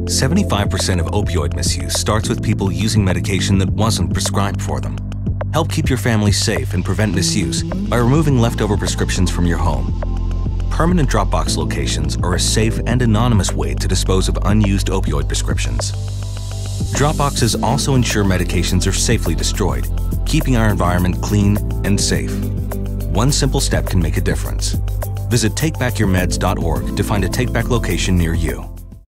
75% of opioid misuse starts with people using medication that wasn't prescribed for them. Help keep your family safe and prevent misuse by removing leftover prescriptions from your home. Permanent Dropbox locations are a safe and anonymous way to dispose of unused opioid prescriptions. Dropboxes also ensure medications are safely destroyed, keeping our environment clean and safe. One simple step can make a difference. Visit takebackyourmeds.org to find a take-back location near you.